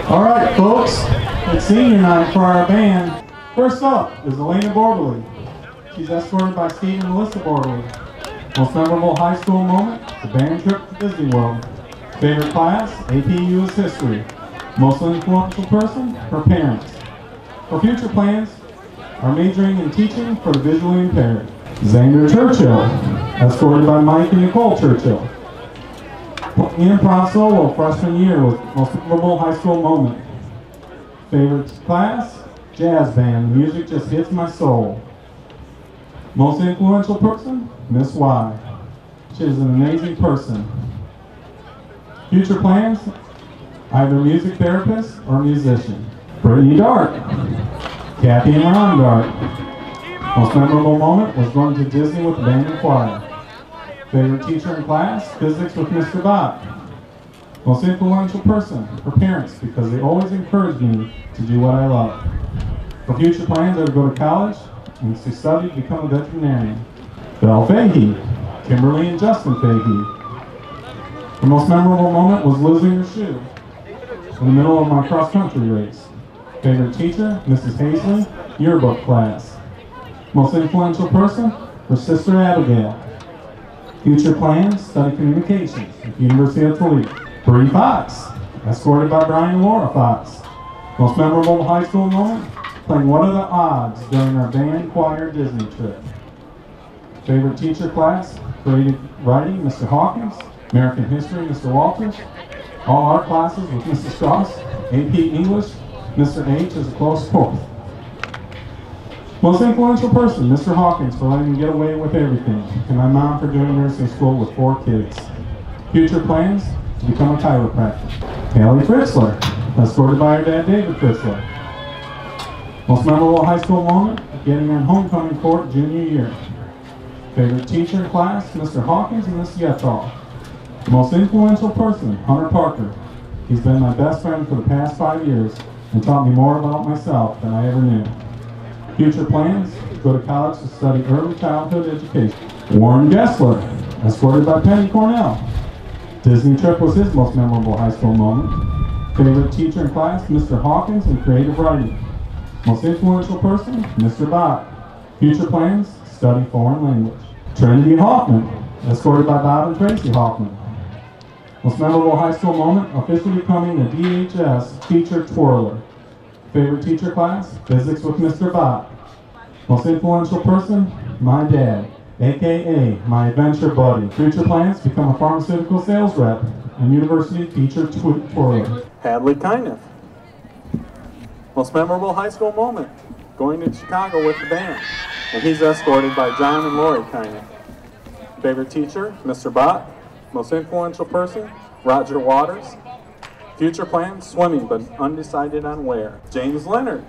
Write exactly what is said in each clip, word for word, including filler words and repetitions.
All right, folks, it's senior night for our band. First up is Elena Borbley. She's escorted by Steve and Melissa Borbley. Most memorable high school moment, the band trip to Disney World. Favorite class, A P U S History. Most influential person, her parents. For future plans, are majoring in teaching for the visually impaired. Xander Churchill, escorted by Mike and Nicole Churchill. Improv solo freshman year was most memorable high school moment. Favorite class, jazz band. Music just hits my soul. Most influential person, Miss Y. She is an amazing person. Future plans, either music therapist or musician. Brittany Dart, Kathy and Ron Dart. Most memorable moment was going to Disney with the band and choir. Favorite teacher in class, physics with Mister Bott. Most influential person, her parents, because they always encouraged me to do what I love. For future plans, I would go to college and to study to become a veterinarian. Belle Fahey, Kimberly and Justin Fahey. The most memorable moment was losing her shoe in the middle of my cross-country race. Favorite teacher, Missus Hazley, yearbook class. Most influential person, her sister Abigail. Future plans, study communications at the University of Toledo. Bree Fox, escorted by Brian and Laura Fox. Most memorable high school moment, playing What Are the Odds during our band choir Disney trip. Favorite teacher class, creative writing, Mister Hawkins. American history, Mister Walters. All art classes with Missus Strauss. A P English, Mister H is a close fourth. Most influential person, Mister Hawkins, for letting me get away with everything, and my mom for doing nursing school with four kids. Future plans, to become a chiropractor. Haley Fritzler, escorted by her dad David Fritzler. Most memorable high school moment, getting on homecoming court junior year. Favorite teacher in class, Mister Hawkins and Miss Yetall. Most influential person, Hunter Parker. He's been my best friend for the past five years and taught me more about myself than I ever knew. Future plans, go to college to study early childhood education. Warren Gessler, escorted by Penny Cornell. Disney trip was his most memorable high school moment. Favorite teacher in class, Mister Hawkins and creative writing. Most influential person, Mister Bott. Future plans, study foreign language. Trinity Hoffman, escorted by Bob and Tracy Hoffman. Most memorable high school moment, officially becoming a D H S featured twirler. Favorite teacher class, physics with Mister Bott. Most influential person, my dad, A K A my adventure buddy. Future plans, become a pharmaceutical sales rep and university teacher twirler. Hadley Kyneth. Most memorable high school moment, going to Chicago with the band. And he's escorted by John and Lori Kyneth. Favorite teacher, Mister Bott. Most influential person, Roger Waters. Future plans, swimming, but undecided on where. James Leonard,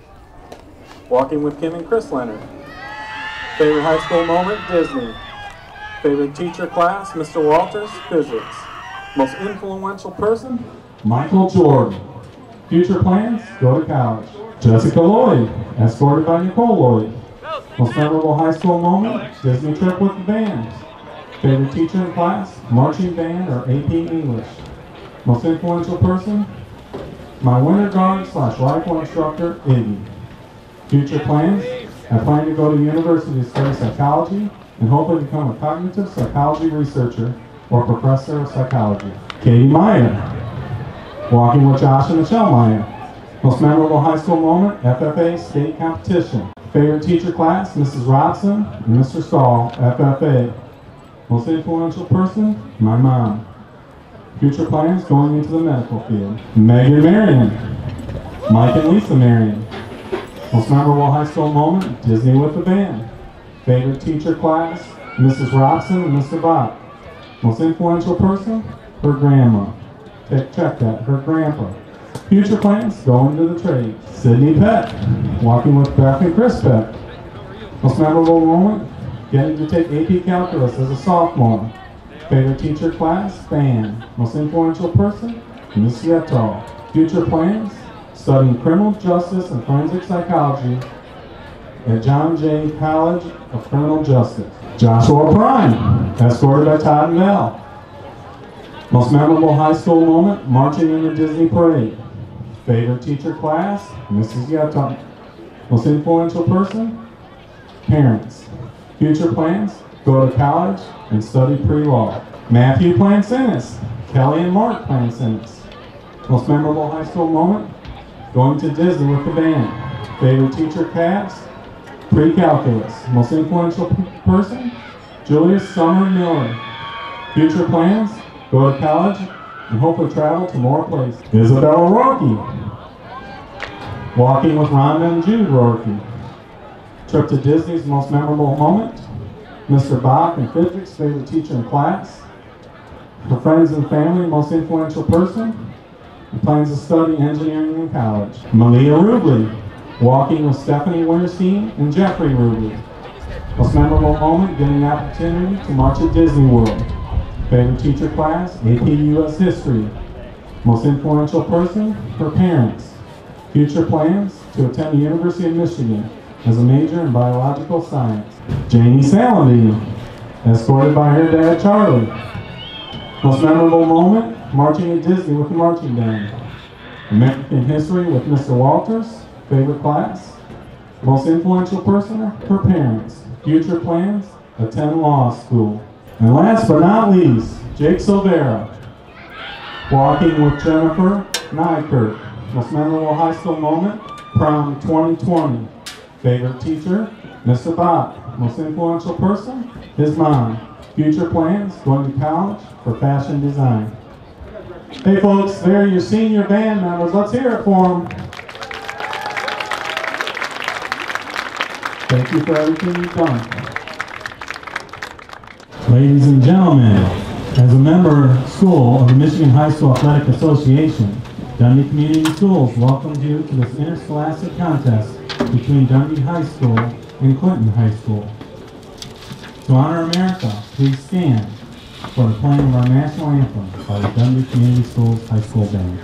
walking with Kim and Chris Leonard. Favorite high school moment, Disney. Favorite teacher class, Mister Walters, physics. Most influential person, Michael Jordan. Future plans, go to college. Jessica Lloyd, escorted by Nicole Lloyd. Most memorable high school moment, Disney trip with the band. Favorite teacher in class, marching band or A P English. Most influential person, my winter guard slash rifle instructor, Iggy. Future plans, I plan to go to university to study psychology and hopefully become a cognitive psychology researcher or professor of psychology. Katie Meyer, walking with Josh and Michelle Meyer. Most memorable high school moment, F F A state competition. Favorite teacher class, Missus Robson and Mister Stahl, F F A. Most influential person, my mom. Future plans, going into the medical field. Megan Marion, Mike and Lisa Marion. Most memorable high school moment, Disney with the band. Favorite teacher class, Missus Robson and Mister Bott. Most influential person, her grandma. Check, check that, her grandpa. Future plans, going to the trade. Sydney Peck, walking with Beth and Chris Peck. Most memorable moment, getting to take A P Calculus as a sophomore. Favorite teacher class, band. Most influential person, Miss Yetall. Future plans, studying criminal justice and forensic psychology at John Jay College of Criminal Justice. Joshua Prime, escorted by Todd and Val. Most memorable high school moment, marching in the Disney parade. Favorite teacher class, Missus Yatta. Most influential person, parents. Future plans, go to college and study pre-law. Matthew Plansinis, Kelly and Mark Plansinis. Most memorable high school moment, going to Disney with the band. Favorite teacher class, pre-calculus. Most influential person, Julius Summer Miller. Future plans, go to college and hopefully travel to more places. Isabella Rourke. Walking with Rhonda and Jude Rourke. Trip to Disney's most memorable moment. Mister Bach and physics, favorite teacher in class. Her friends and family, most influential person. And plans to study engineering in college. Malia Rubley. Walking with Stephanie Winterstein and Jeffrey Rubley. Most memorable moment, getting the opportunity to march at Disney World. Favorite teacher class, A P U S History. Most influential person, her parents. Future plans, to attend the University of Michigan as a major in biological science. Janie Saladin, escorted by her dad Charlie. Most memorable moment, marching at Disney with the marching band. American History with Mister Walters, favorite class. Most influential person, her parents. Future plans, attend law school. And last but not least, Jake Silvera, walking with Jennifer Nykirk. Most memorable high school moment, prom twenty twenty. Favorite teacher, Mister Bach. Most influential person, his mom. Future plans, going to college for fashion design. Hey folks, there are your senior band members. Let's hear it for them. Thank you for everything you've done. Ladies and gentlemen, as a member school of the Michigan High School Athletic Association, Dundee Community Schools welcomes you to this interscholastic contest between Dundee High School and Clinton High School. To honor America, please stand for the playing of our national anthem by the Dundee Community Schools High School Band.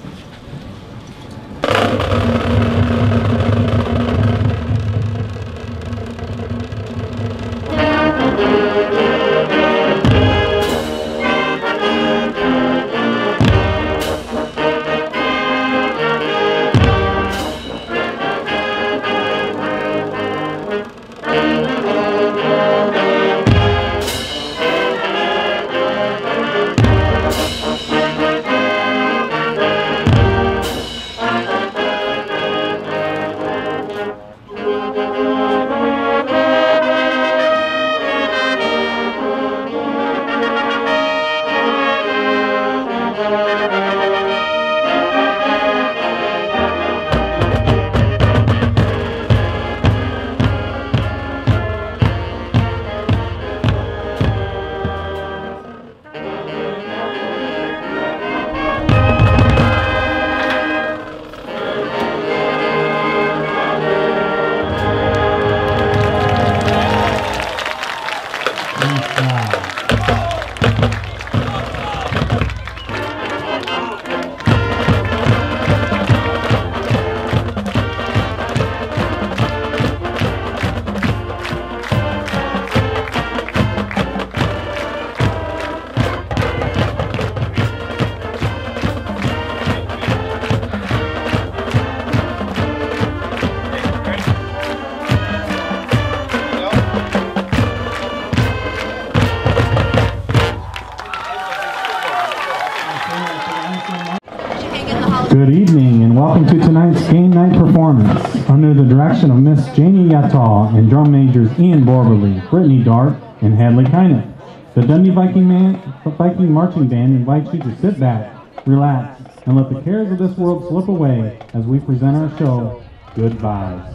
Good evening and welcome to tonight's game night performance under the direction of Miss Janie Yatta and drum majors Ian Borberly, Brittany Dart, and Hadley Kynett. The Dundee Viking, Man, Viking Marching Band invites you to sit back, relax, and let the cares of this world slip away as we present our show, Good Vibes.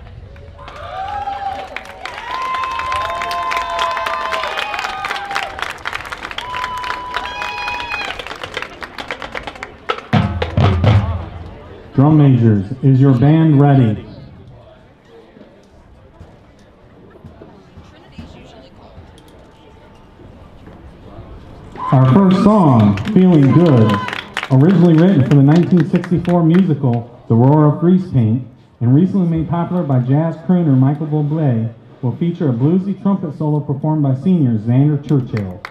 Drum majors, is your band ready? Our first song, Feeling Good, originally written for the nineteen sixty-four musical The Roar of Grease Paint, and recently made popular by jazz crooner Michael Bublé, will feature a bluesy trumpet solo performed by senior Xander Churchill.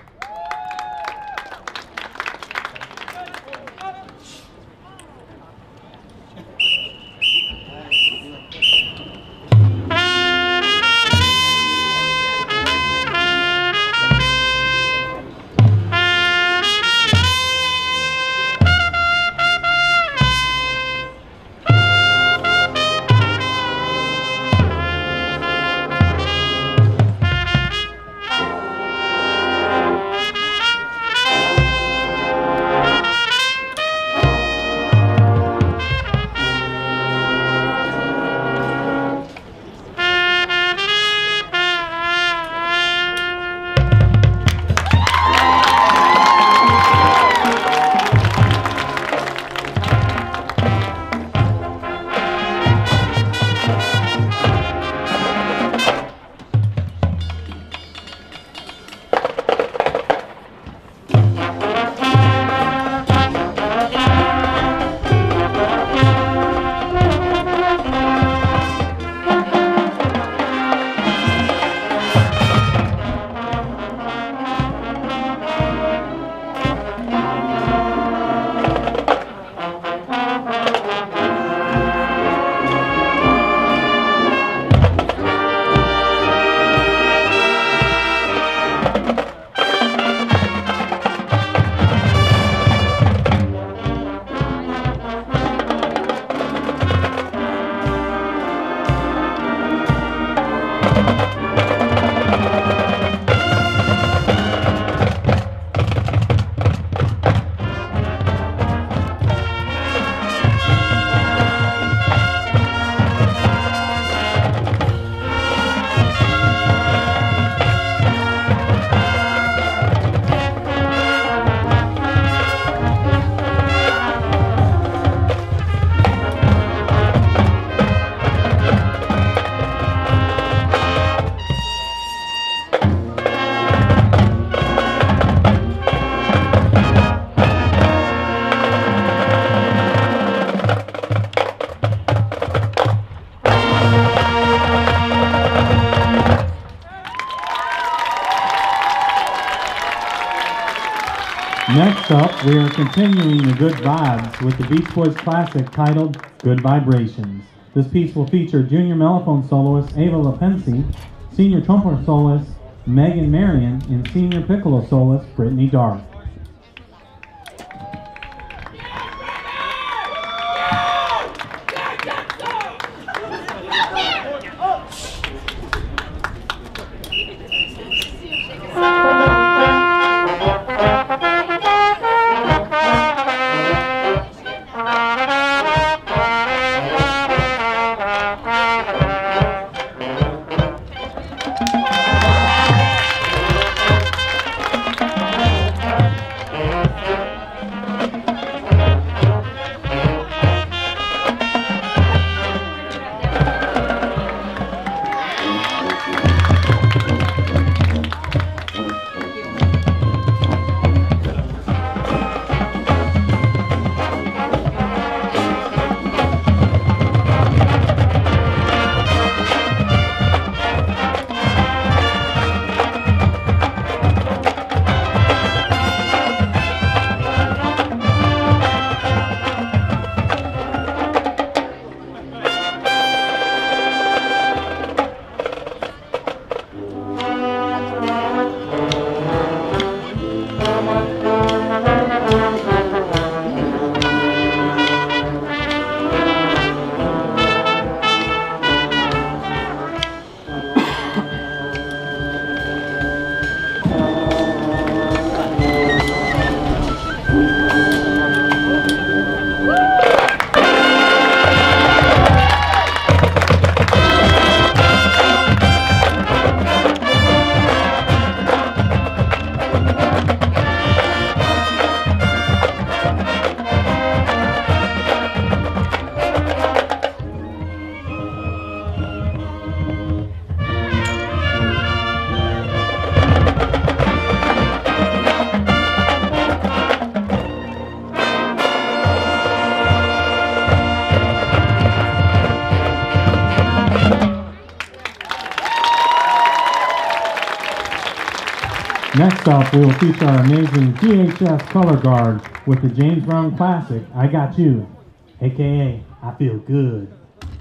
Next up, we are continuing the good vibes with the Beach Boys classic titled Good Vibrations. This piece will feature junior mellophone soloist Ava Lepensi, senior trumpet soloist Megan Marion, and senior piccolo soloist Brittany Dark. Next up, we will feature our amazing G H S color guard with the James Brown classic, I Got You, aka I Feel Good.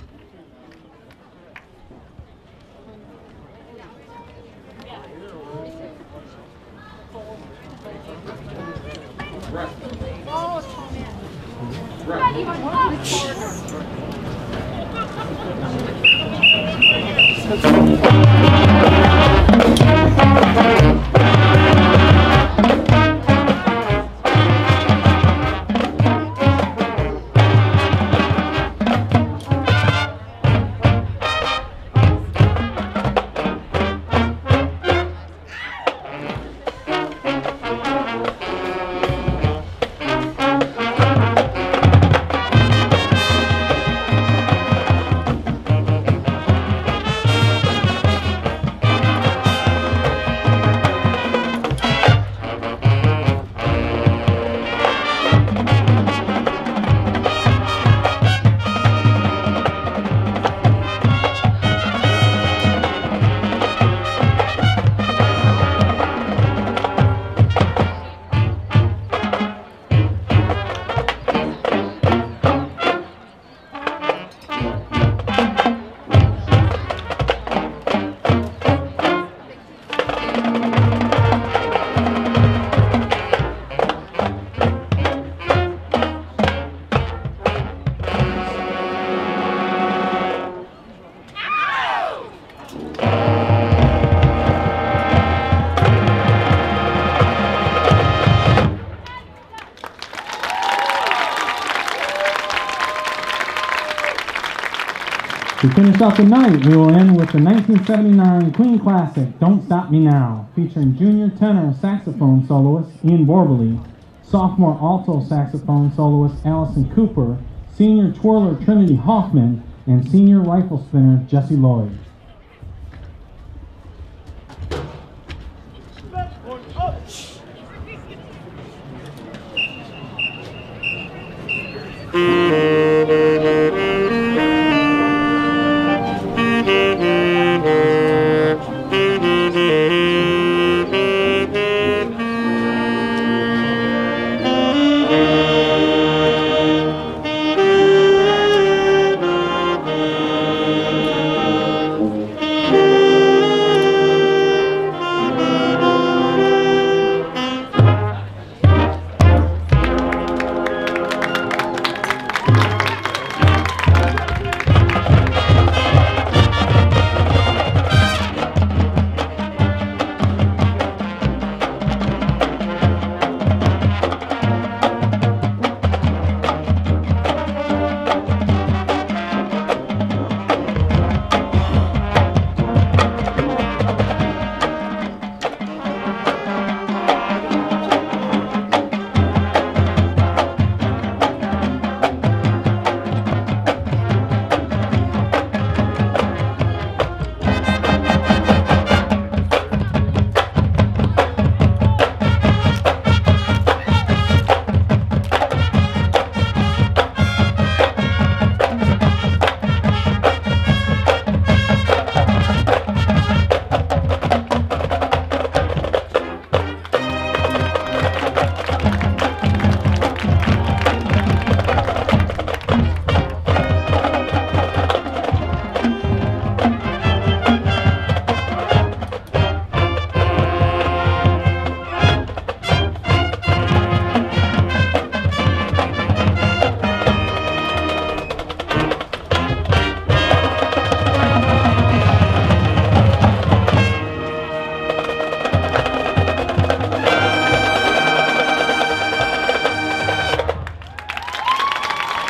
To finish off the night, we will end with the nineteen seventy-nine Queen classic, Don't Stop Me Now, featuring junior tenor saxophone soloist Ian Borberly, sophomore alto saxophone soloist Allison Cooper, senior twirler Trinity Hoffman, and senior rifle spinner Jesse Lloyd.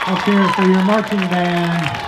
Let's hear it for your marching band.